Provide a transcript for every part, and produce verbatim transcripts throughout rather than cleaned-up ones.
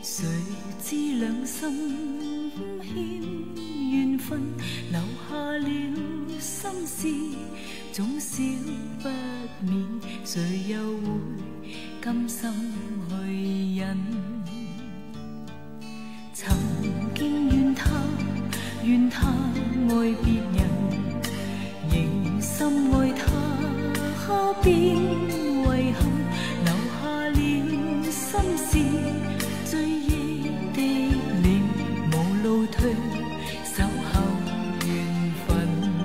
谁知两心欠缘分，留下了心事，总少不免。谁又会甘心去忍？曾经怨他，怨他爱别人，仍深爱他，可变遗憾，留下了心事。追忆的脸，无路退，守候缘分。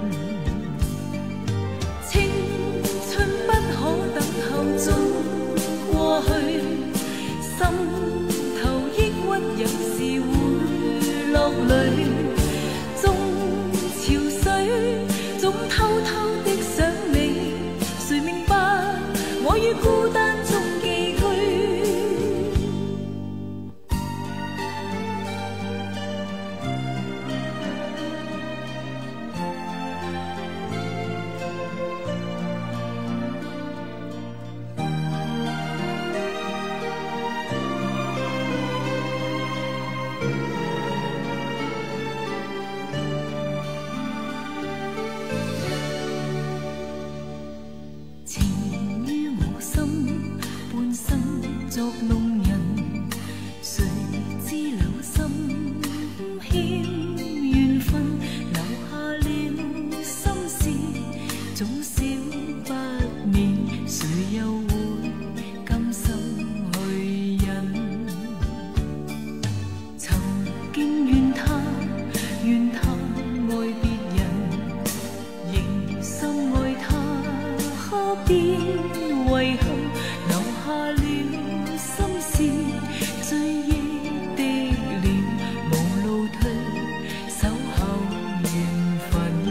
青春不可等候，总过去，心头抑郁有时會落淚。終潮水，總偷偷的想你，誰明白我於孤單中寄居。作弄人，誰知兩心欠緣分，留下了心事，總少不免。誰又會甘心去忍？曾經怨他，怨他愛別人，仍深愛他，可變遺憾，留下了心事，追憶的臉，無路退，守候緣分。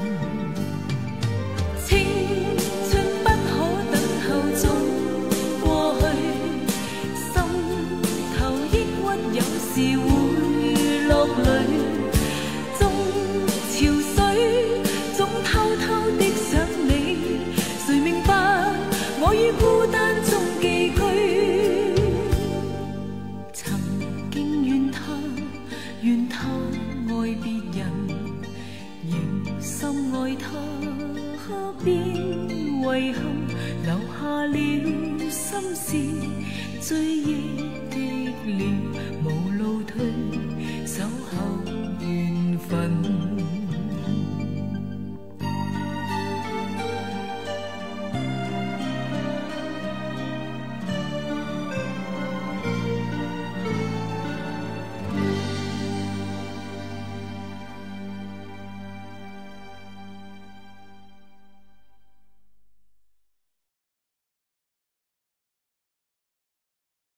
青春不可等候，總過去，心頭抑鬱有時會落淚。終潮水，總偷偷的想你，誰明白我於孤單中寄居。怨他愛別人，仍深愛他，可變遺憾，留下了心事，追憶的臉，無路退，守候。